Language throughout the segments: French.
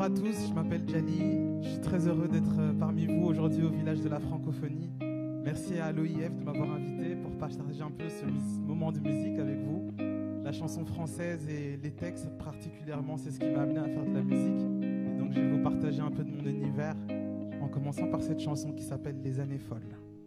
à tous, je m'appelle Gianni. Je suis très heureux d'être parmi vous aujourd'hui au village de la francophonie. Merci à l'OIF de m'avoir invité pour partager un peu ce moment de musique avec vous. La chanson française et les textes particulièrement, c'est ce qui m'a amené à faire de la musique. Et donc je vais vous partager un peu de mon univers en commençant par cette chanson qui s'appelle Les années folles.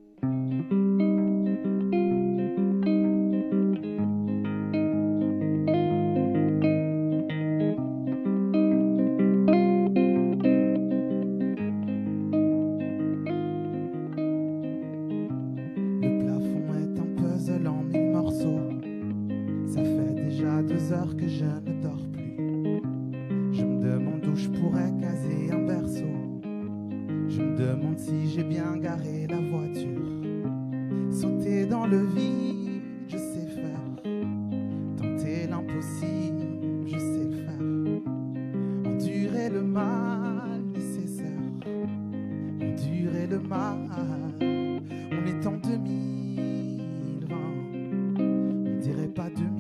Que je ne dors plus. Je me demande où je pourrais caser un berceau. Je me demande si j'ai bien garé la voiture. Sauter dans le vide, je sais faire. Tenter l'impossible, je sais le faire. Endurer le mal nécessaire. Endurer le mal. On est en 2020. On dirait pas 2000.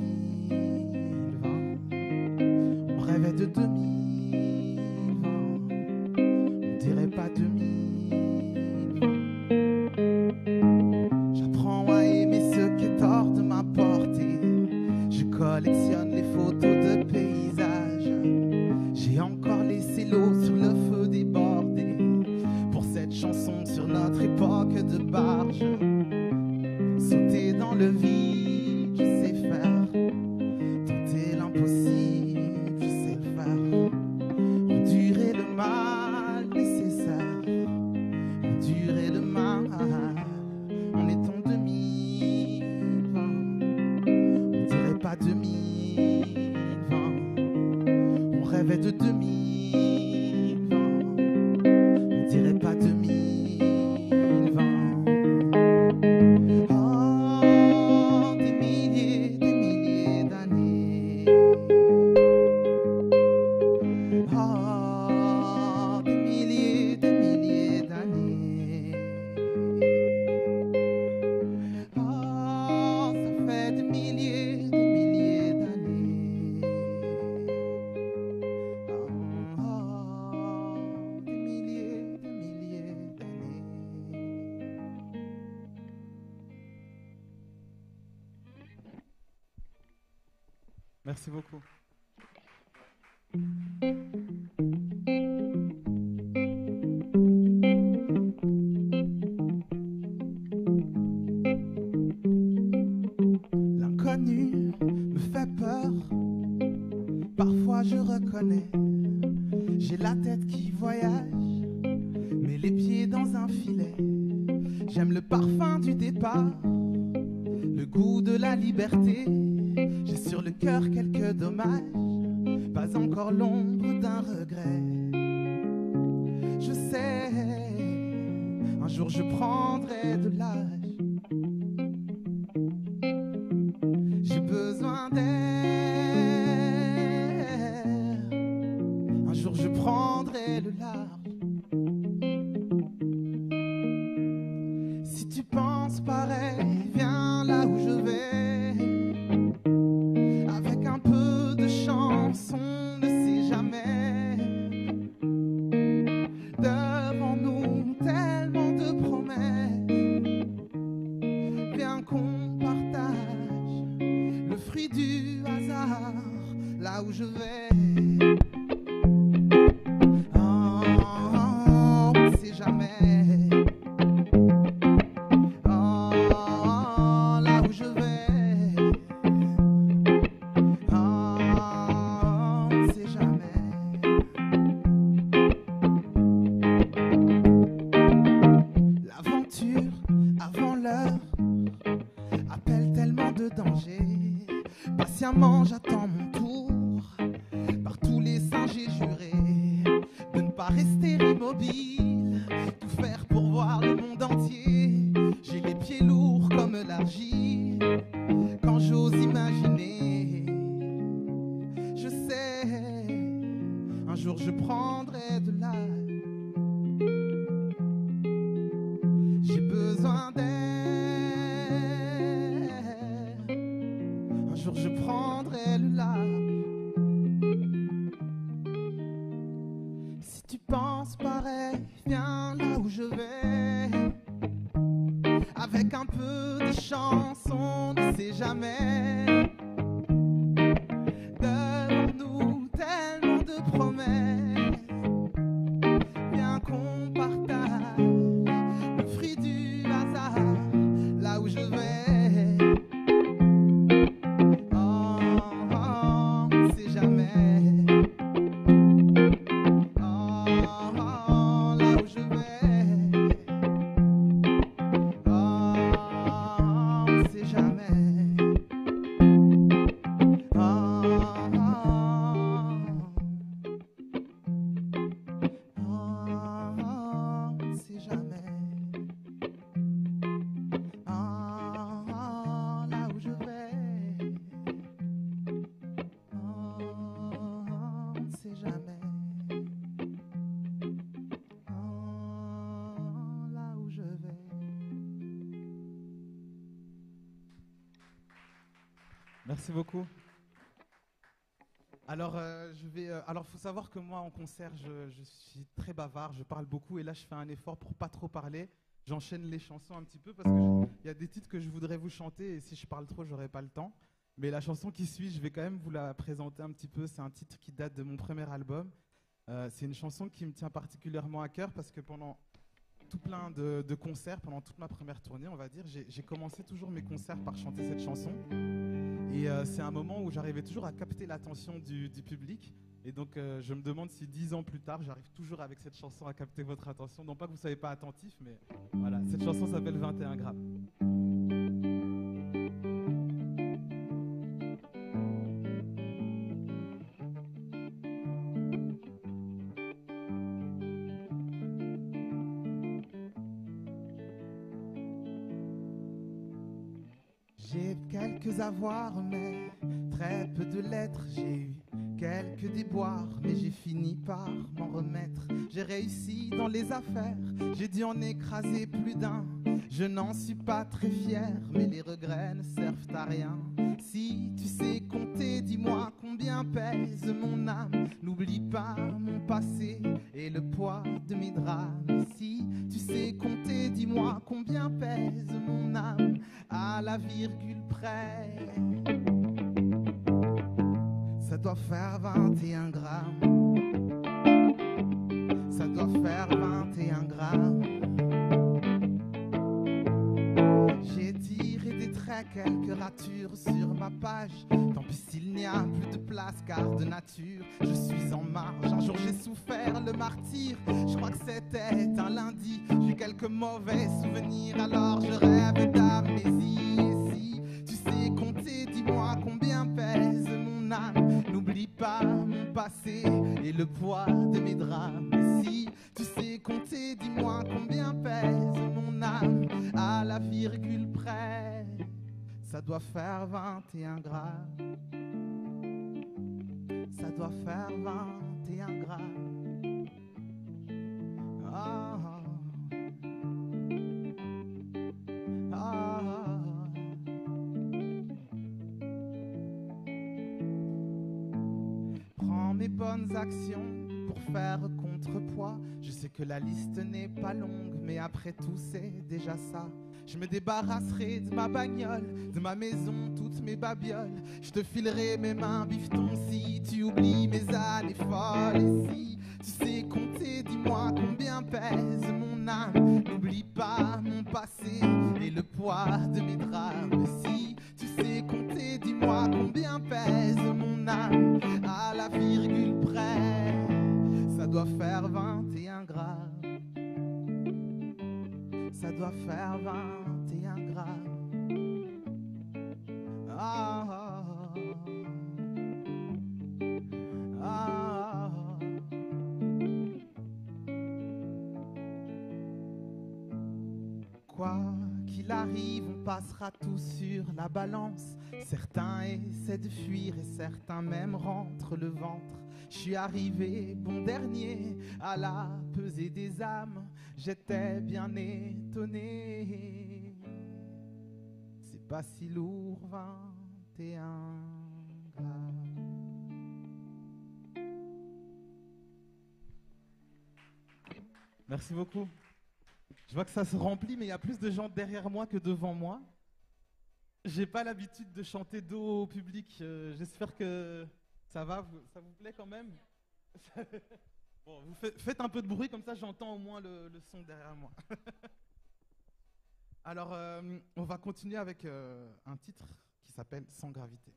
De 2020, on dirait pas 2020. J'apprends à aimer ce qui est hors de ma portée. Je collectionne les photos de paysages. J'ai encore laissé l'eau sur le feu débordé pour cette chanson sur notre époque de barge. Sauter dans le vide, je sais faire. Tenter l'impossible. Endurer le mal nécessaire, endurer le mal. On est en 2020, on dirait pas 2020. On rêvait de 2020, on dirait pas 2020. Oh, des milliers d'années. Oh, des milliers d'années. Oh, ça fait des milliers d'années. Oh, des milliers d'années. Merci beaucoup. L'inconnu me fait peur. Parfois je reconnais. J'ai la tête qui voyage, mais les pieds dans un filet. J'aime le parfum du départ, le goût de la liberté. J'ai sur le cœur quelques dommages, pas encore l'ombre d'un regret. Je sais, un jour je prendrai de l'âge. J'ai besoin d'air, un jour je prendrai le large. Si tu penses pareil, viens là où je vais. Avec un peu de chance, on ne sait jamais. Devant nous, tellement de promesses. Viens qu'on partage le fruit du hasard, là où je vais. Oh, on ne sait jamais. Oh, là où je vais. Oh, on ne sait jamais. L'aventure avant l'heure appelle tellement de dangers. Patiemment j'attends mon tour. Par tous les saints j'ai juré de ne pas rester immobile, tout faire pour voir le monde entier. J'ai les pieds lourds comme l'argile quand j'ose imaginer. Je sais, un jour je prendrai de l'âge. J'ai besoin d'air, un jour je prendrai le large. Avec un peu de chance, on ne sait jamais. Devant nous, tellement de promesses. Viens qu'on partage le fruit du hasard, là où je vais. Oh, oh, on ne sait jamais. Oh, oh, là où je vais. Oh, on ne sait jamais. Oh, on ne sait jamais. Là où je vais. On ne sait jamais. Là où je vais. Merci beaucoup. Alors, faut savoir que moi, en concert, je suis très bavard, je parle beaucoup, et là, je fais un effort pour pas trop parler. J'enchaîne les chansons un petit peu parce que il y a des titres que je voudrais vous chanter, et si je parle trop, j'aurai pas le temps. Mais la chanson qui suit, je vais quand même vous la présenter un petit peu. C'est un titre qui date de mon premier album. C'est une chanson qui me tient particulièrement à cœur parce que pendant tout plein de concerts, pendant toute ma première tournée, on va dire, j'ai commencé toujours mes concerts par chanter cette chanson. Et c'est un moment où j'arrivais toujours à capter l'attention du public. Et donc, je me demande si 10 ans plus tard, j'arrive toujours avec cette chanson à capter votre attention. Non pas que vous ne soyez pas attentif, mais voilà. Cette chanson s'appelle 21 grammes. J'ai quelques avoirs, mais très peu de lettres. J'ai eu quelques déboires, mais j'ai fini par m'en remettre. J'ai réussi dans les affaires, j'ai dû en écraser plus d'un. Je n'en suis pas très fier, mais les regrets ne servent à rien. Si tu sais compter, dis-moi combien pèse mon âme. N'oublie pas mon passé et le poids de mes drames. Si tu sais compter, dis-moi combien pèse mon âme à la virgule près. Ça doit faire 21 grammes. Ça doit faire 21 grammes. J'ai tiré des traits, quelques ratures sur ma page. Tant pis s'il n'y a plus de place, car de nature je suis en marge. Un jour j'ai souffert le martyre, je crois que c'était un lundi. J'ai quelques mauvais souvenirs, alors je rêve d'amnésie. Et si tu sais compter, dis-moi combien pèse mon âme. N'oublie pas mon passé et le poids de mes drames. Et si tu sais compter, dis-moi combien pèse mon âme à la virgule près. Ça doit faire 21 grammes. Ça doit faire 21 grammes. Ah, ah, ah. Prends mes bonnes actions pour faire contrepoids. Je sais que la liste n'est pas longue, mais après tout c'est déjà ça. Je me débarrasserai de ma bagnole, de ma maison, toutes mes babioles. Je te filerai mes mains, bifton, si tu oublies mes années folles. Et si tu sais compter, dis-moi combien pèse mon âme. N'oublie pas mon passé et le poids de mes drames. Si tu sais compter, dis-moi combien pèse mon âme à la virgule près. Ça doit faire 21 grammes. Ça doit faire 21 grammes. Ah, ah, ah. Quoi qu'il arrive, on passera tous sur la balance. Certains essaient de fuir et certains même rentrent le ventre. Je suis arrivé bon dernier à la pesée des âmes. J'étais bien étonné. C'est pas si lourd, 21 grammes. Merci beaucoup. Je vois que ça se remplit, mais il y a plus de gens derrière moi que devant moi. J'ai pas l'habitude de chanter dos au public. J'espère que ça va, ça vous plaît quand même. Bon, vous faites un peu de bruit, comme ça j'entends au moins le son derrière moi. Alors, on va continuer avec un titre qui s'appelle Sans gravité.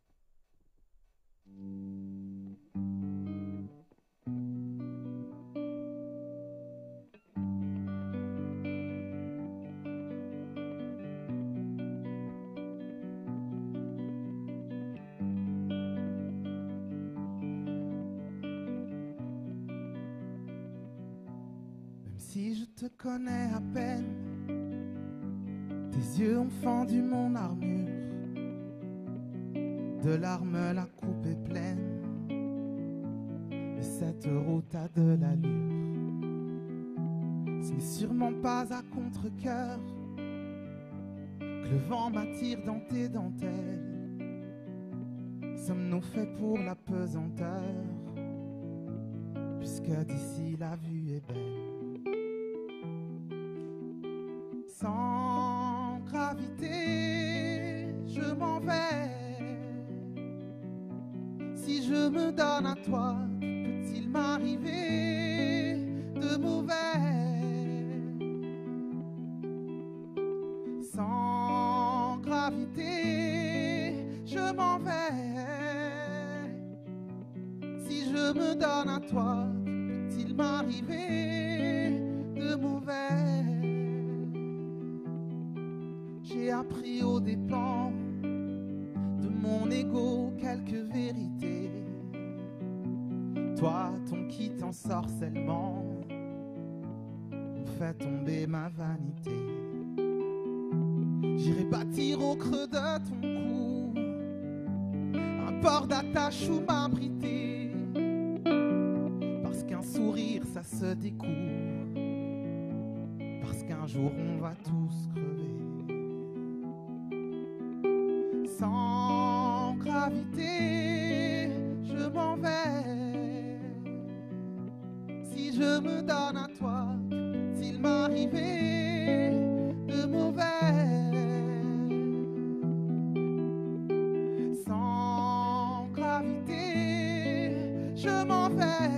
Même si je te connais à peine, tes yeux ont fendu mon armure. De larmes, la coupe est pleine, et cette route a de l'allure. Ce n'est sûrement pas à contre-cœur que le vent m'attire dans tes dentelles. Sommes-nous faits pour la pesanteur, puisque d'ici la vue est belle. Sans gravité, je m'en vais. Si je me donne à toi, peut-il m'arriver de mauvais? Sans gravité, je m'en vais. Si je me donne à toi, peut-il m'arriver de mauvais? J'ai appris aux dépens de mon ego quelques vérités. Toi, ton qui t'ensorcellement me fait tomber ma vanité. J'irai bâtir au creux de ton cou un port d'attache où m'abriter, parce qu'un sourire ça se découvre, parce qu'un jour on va tous crever. Sans gravité, je m'en vais. Si je me donne à toi, peut-il m'arriver de mauvais? Sans gravité, je m'en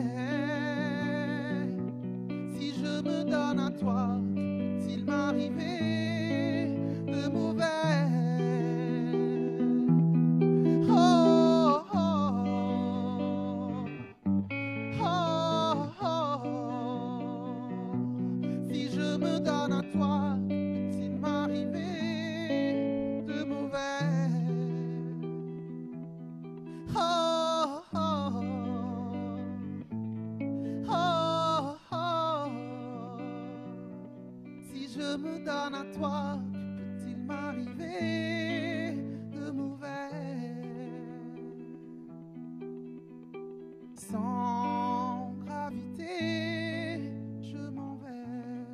vais. Si je me donne à toi, peut-il m'arriver de mauvais? Je me donne à toi, peut-il m'arriver de mauvais? Sans gravité, je m'en vais.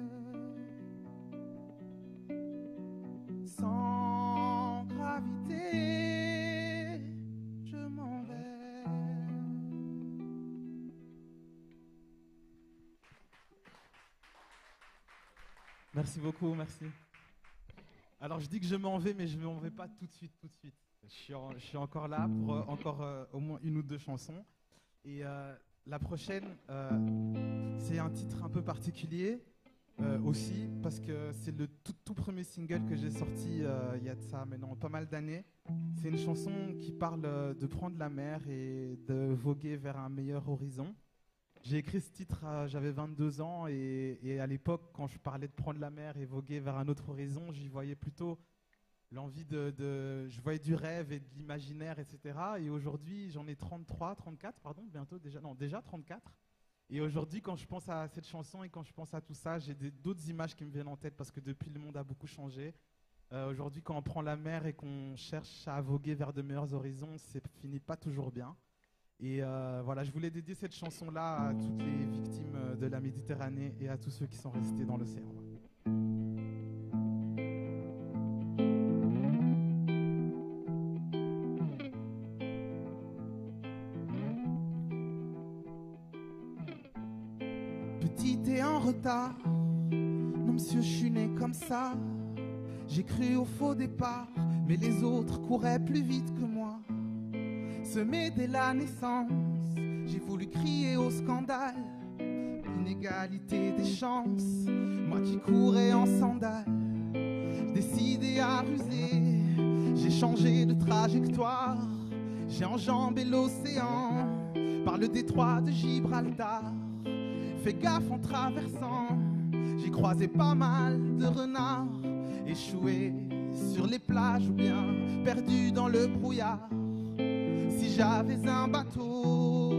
Sans gravité, je m'en vais. Merci beaucoup, merci. Alors je dis que je m'en vais, mais je ne m'en vais pas tout de suite, Je suis encore là pour au moins une ou deux chansons. Et la prochaine, c'est un titre un peu particulier aussi, parce que c'est le tout premier single que j'ai sorti il y a de ça maintenant pas mal d'années. C'est une chanson qui parle de prendre la mer et de voguer vers un meilleur horizon. J'ai écrit ce titre, j'avais 22 ans et à l'époque, quand je parlais de prendre la mer et voguer vers un autre horizon, j'y voyais plutôt l'envie je voyais du rêve et de l'imaginaire, etc. Et aujourd'hui, j'en ai 34, pardon, bientôt déjà, non, déjà 34. Et aujourd'hui, quand je pense à cette chanson et quand je pense à tout ça, j'ai d'autres images qui me viennent en tête parce que depuis, le monde a beaucoup changé. Aujourd'hui, quand on prend la mer et qu'on cherche à voguer vers de meilleurs horizons, c'est finit pas toujours bien. Et voilà, je voulais dédier cette chanson-là à toutes les victimes de la Méditerranée et à tous ceux qui sont restés dans l'océan. Petit et en retard, non monsieur, je suis né comme ça. J'ai cru au faux départ, mais les autres couraient plus vite que moi. Semé dès la naissance, j'ai voulu crier au scandale. Inégalité des chances, moi qui courais en sandales. Décidé à ruser, j'ai changé de trajectoire. J'ai enjambé l'océan par le détroit de Gibraltar. Fais gaffe en traversant, j'ai croisé pas mal de renards. Échoué sur les plages ou bien perdu dans le brouillard. Si j'avais un bateau,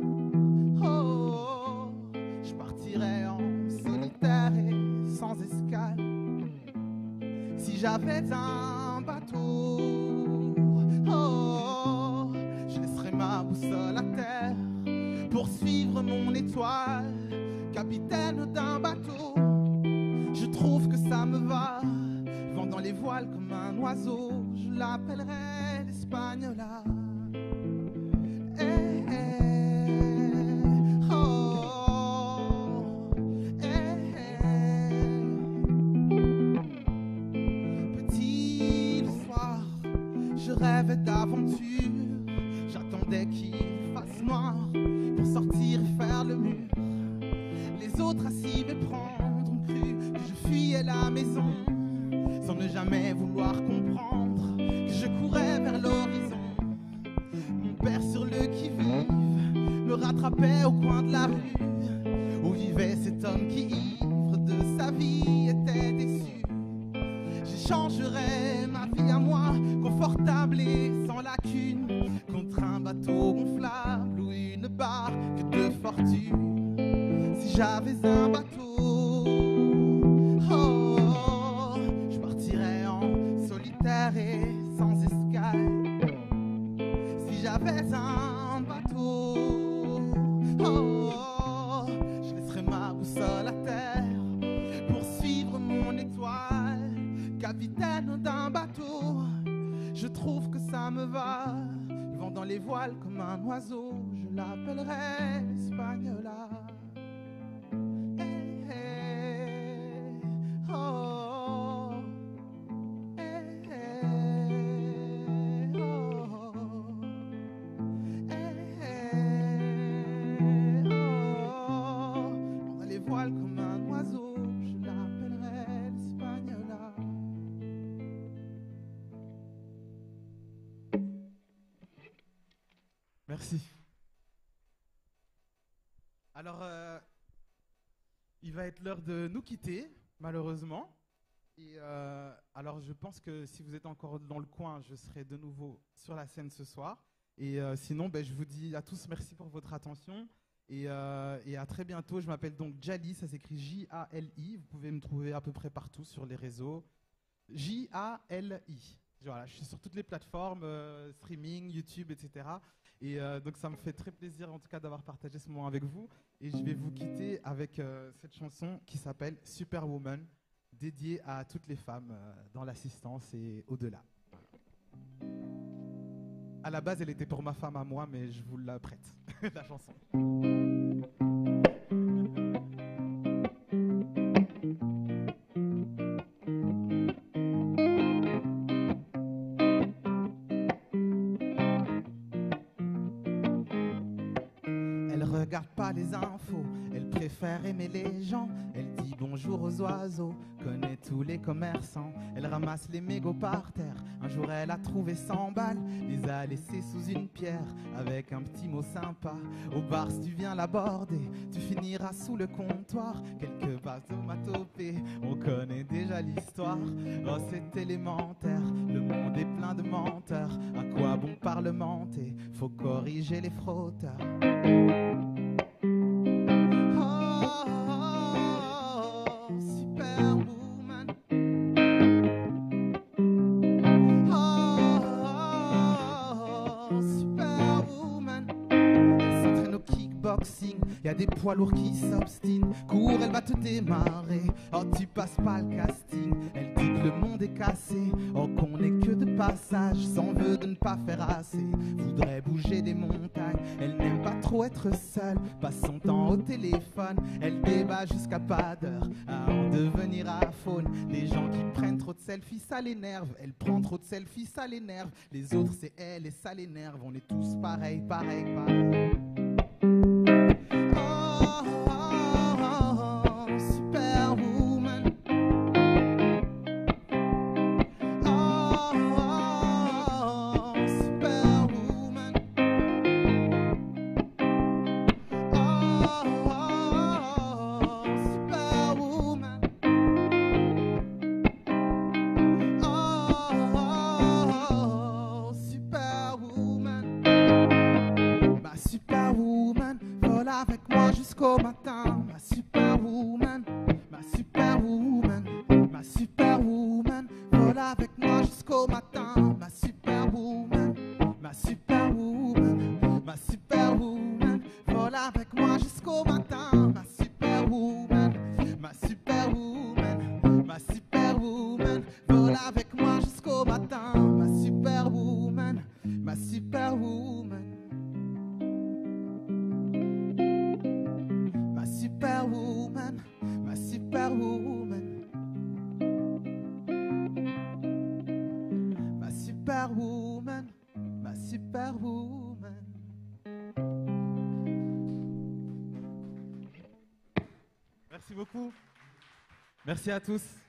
oh, je partirais en solitaire et sans escale. Si j'avais un bateau, oh, je laisserais ma boussole à terre pour suivre mon étoile. Capitaine d'un bateau, je trouve que ça me va. Vent dans les voiles comme un oiseau, je l'appellerais l'Espagnola. Eh, eh, oh, eh, eh. Petit le soir, je rêvais d'aventure. J'attendais qu'il fasse noir pour sortir et faire le mur. Les autres assis méprendre ont cru que je fuyais la maison, sans ne jamais vouloir comprendre que je courais vers l'horizon. Mon père sur le qui-vive me rattrapait au coin de la rue, où vivait cet homme qui, ivre de sa vie, était déçu. J'échangerais ma vie à moi, confortable et sans lacune, contre un bateau gonflable ou une barque de fortune. Si j'avais un bateau, oh, je partirais en solitaire et sans escale. Si j'avais un bateau, oh, je laisserais ma boussole à terre pour suivre mon étoile. Capitaine d'un bateau, je trouve que ça me va. Le vent dans les voiles comme un oiseau, je l'appellerais l'Espagnola. Comme un oiseau, je l'appellerai l'Espagnola. Merci. Alors, il va être l'heure de nous quitter, malheureusement. Et alors, je pense que si vous êtes encore dans le coin, je serai de nouveau sur la scène ce soir. Et sinon, je vous dis à tous merci pour votre attention. Et à très bientôt. Je m'appelle donc Jali, ça s'écrit J-A-L-I. Vous pouvez me trouver à peu près partout sur les réseaux. J-A-L-I. Voilà, je suis sur toutes les plateformes, streaming, YouTube, etc. Et donc ça me fait très plaisir en tout cas d'avoir partagé ce moment avec vous. Et je vais vous quitter avec cette chanson qui s'appelle Superwoman, dédiée à toutes les femmes dans l'assistance et au-delà. À la base, elle était pour ma femme à moi, mais je vous la prête, la chanson. Elle regarde pas les infos, elle préfère aimer les gens. Elle dit bonjour aux oiseaux, connaît tous les commerçants. Elle ramasse les mégots par terre, un jour elle a trouvé 100 balles, les a laissés sous une pierre, avec un petit mot sympa. Au bar si tu viens l'aborder, tu finiras sous le comptoir. Quelques vases onomatopées, on connaît déjà l'histoire. Oh c'est élémentaire, le monde est plein de menteurs. À quoi bon parlementer, faut corriger les frotteurs. Y a des poids lourds qui s'obstinent. Cours, elle va te démarrer. Oh, tu passes pas le casting. Elle dit que le monde est cassé. Oh, qu'on est que de passage. S'en veut de ne pas faire assez. Voudrait bouger des montagnes. Elle n'aime pas trop trop être seule, passe son temps au téléphone. Elle débat jusqu'à pas d'heure à en devenir à faune. Les gens qui prennent trop de selfies, ça l'énerve. Elle prend trop de selfies, ça l'énerve. Les autres, c'est elle et ça l'énerve. On est tous pareil, pareil, pareil. Avec moi jusqu'au matin, ma superwoman, ma superwoman, ma superwoman, vole avec moi jusqu'au matin, ma superwoman, ma superwoman, ma superwoman, vole avec moi jusqu'au matin, ma superwoman, ma superwoman, ma superwoman, vole avec moi jusqu'au matin, ma superwoman, ma superwoman. Superwoman, ma superwoman, ma superwoman, ma superwoman. Merci beaucoup. Merci à tous.